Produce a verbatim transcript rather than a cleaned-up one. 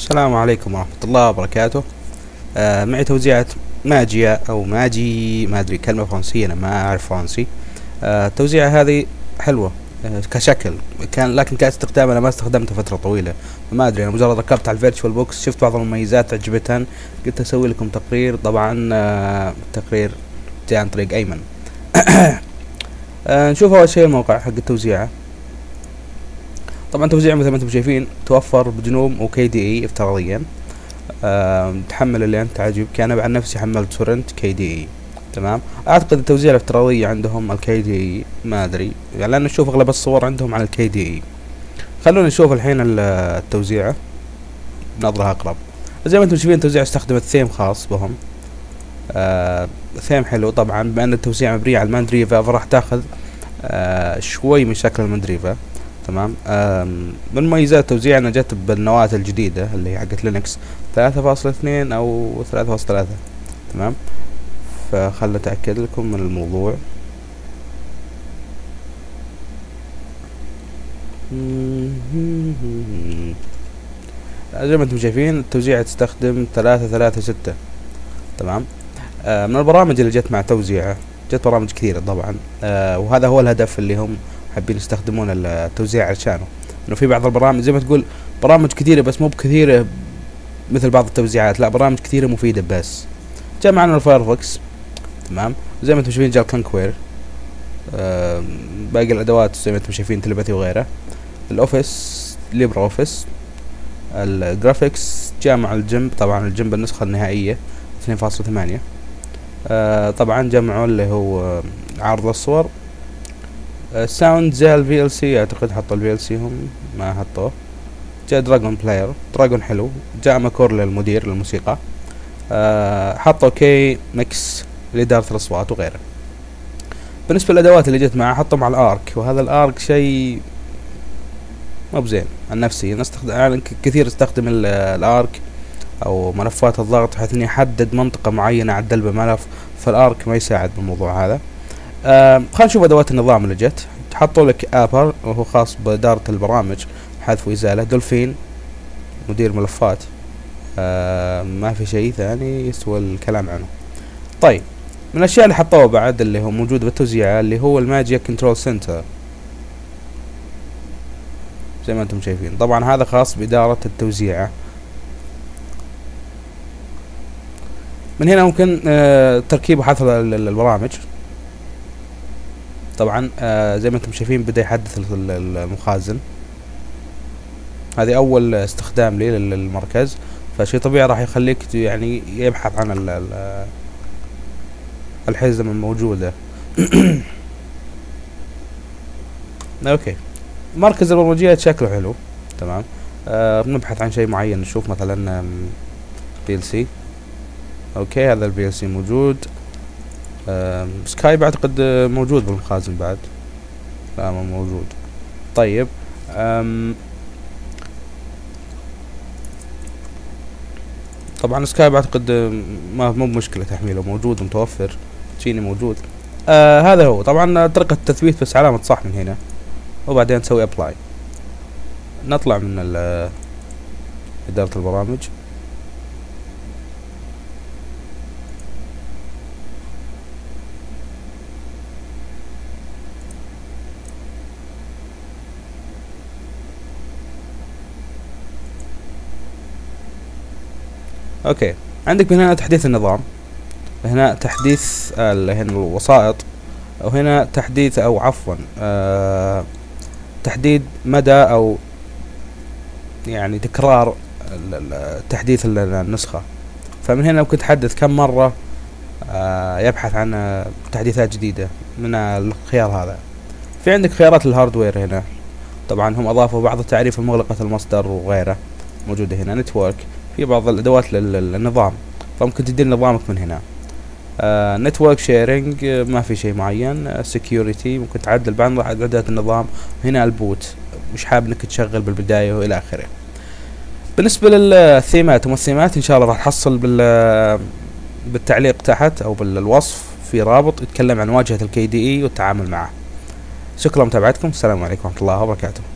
السلام عليكم ورحمة الله وبركاته. آه معي توزيعة ماجيا أو ماجي، ما أدري كلمة فرنسية، أنا ما أعرف فرنسي. آه التوزيعة هذه حلوة آه كشكل، كان لكن كاستخدام أنا ما استخدمتها فترة طويلة، ما أدري. أنا مجرد ركبت على الفيرتشوال بوكس، شفت بعض المميزات عجبتني، قلت أسوي لكم تقرير. طبعا آه التقرير جاء عن طريق أيمن. آه نشوف أول شيء الموقع حق التوزيعة. طبعا توزيع مثل ما انتم شايفين توفر بجنوم وكي دي اي افتراضيا. أه تحمل اللي انت عاجبك. انا عن نفسي حملت تورنت كي دي اي. تمام. اعتقد التوزيع الافتراضية عندهم الكي دي اي، ما ادري يعني، لان نشوف اغلب الصور عندهم على الكي دي اي. خلونا نشوف الحين التوزيعة بنظرة اقرب. زي ما انتم شايفين التوزيع استخدمت ثيم خاص بهم. أه ثيم حلو. طبعا بما ان التوزيع مبنية على الماندريفا فراح تاخذ أه شوي من شكل الماندريفا. تمام. من مميزات التوزيع انها جت بالنواة الجديدة اللي هي حقت لينكس ثلاثة فاصلة اثنين او ثلاثة فاصلة ثلاثة. تمام. فخل اتأكد لكم من الموضوع. زي ما انتم شايفين التوزيع تستخدم ثلاثة ثلاثة ستة. تمام. آه من البرامج اللي جت مع توزيعه، جت برامج كثيرة طبعا، آه وهذا هو الهدف اللي هم حابين يستخدمون التوزيع عشانه. انه في بعض البرامج زي ما تقول برامج كثيرة بس مو بكثيرة مثل بعض التوزيعات، لا برامج كثيرة مفيدة. بس جاء معنا الفايرفوكس. تمام. زي ما انتم شايفين جاء الكونكوير. آه باقي الادوات زي ما انتم شايفين تلبثي وغيره. الاوفيس، ليبر اوفيس. الجرافيكس جاء مع الجنب، طبعا الجنب النسخة النهائية اثنين فاصلة ثمانية. آه طبعا جمعوا اللي هو عرض الصور. الساوند آه زي الفي ال سي، اعتقد حطوا الفي ال سي، هم ما حطوه. جاء دراجون بلاير، دراجون حلو. جاء ماكور للمدير للموسيقى. آه حطوا كي ميكس لإدارة الأصوات وغيره. بالنسبة للأدوات اللي جت معه حطوا مع الآرك، وهذا الآرك شيء مو بزين عن نفسي. أنا استخدم يعني كثير استخدم الآرك أو ملفات الضغط بحيث إني أحدد منطقة معينة أعدل بملف، فالآرك ما يساعد بالموضوع هذا. آه خلينا نشوف أدوات النظام اللي جت. حطوا لك آبر وهو خاص بإدارة البرامج، حذف وإزالة. دولفين مدير ملفات. آه ما في شيء ثاني يسوى الكلام عنه. طيب من الأشياء اللي حطوها بعد اللي هو موجود بالتوزيع اللي هو الماجيا كنترول سنتر. زي ما انتم شايفين طبعا هذا خاص بإدارة التوزيع. من هنا ممكن آه تركيب وحذف البرامج. طبعا آه زي ما انتم شايفين بدأ يحدث المخازن. هذه اول استخدام لي للمركز، فشي طبيعي راح يخليك يعني يبحث عن الحزم الموجودة. اوكي. مركز البرمجيات شكله حلو. تمام. آه بنبحث عن شيء معين، نشوف مثلا بي ال سي. اوكي هذا البي ال سي موجود. آه سكاي بعتقد موجود بالمخازن بعد، لا ما موجود. طيب آم طبعا سكاي بعتقد ما مو مشكلة تحميله، موجود متوفر، تشيني موجود. آه هذا هو طبعا طريقة التثبيت، بس علامة صح من هنا وبعدين تسوي ابلاي. نطلع من إدارة البرامج. اوكي عندك من هنا تحديث النظام، هنا تحديث هنا الوسائط، وهنا تحديث او عفوا آه تحديد مدى او يعني تكرار تحديث النسخة. فمن هنا ممكن تحدث كم مرة آه يبحث عن تحديثات جديدة من الخيار هذا. في عندك خيارات الهاردوير هنا، طبعا هم اضافوا بعض التعريف المغلقة المصدر وغيره موجودة هنا. نتورك، في بعض الادوات للنظام فممكن تدير نظامك من هنا. نتورك شيرنج ما في شيء معين. سكيورتي ممكن تعدل بعض اعدادات النظام. هنا البوت مش حاب انك تشغل بالبداية والى اخره. بالنسبة للثيمات والثيمات ان شاء الله راح تحصل بال بالتعليق تحت او بالوصف في رابط يتكلم عن واجهة الكي دي اي والتعامل معه. شكرا لمتابعتكم، السلام عليكم ورحمة الله وبركاته.